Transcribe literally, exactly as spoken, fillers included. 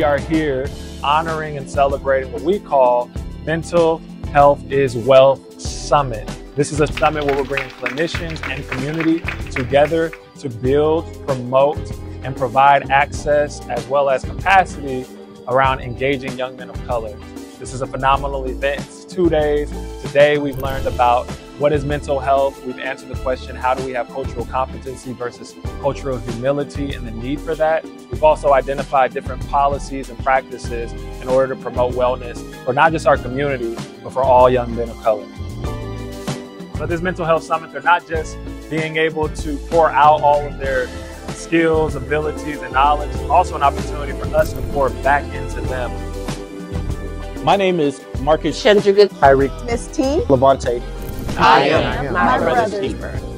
are here honoring and celebrating what we call Mental Health is Wealth Summit. This is a summit where we're bringing clinicians and community together to build, promote, and provide access as well as capacity around engaging young men of color. This is a phenomenal event. It's two days. Today we've learned about what is mental health. We've answered the question, how do we have cultural competency versus cultural humility and the need for that. We've also identified different policies and practices in order to promote wellness for not just our community, but for all young men of color. So this Mental Health Summit, they're not just being able to pour out all of their skills, abilities, and knowledge, it's also an opportunity for us to pour back into them. My name is Marcus Chandra, Tyreek, Miss T. Levante. I am my, my brother's brother's keeper.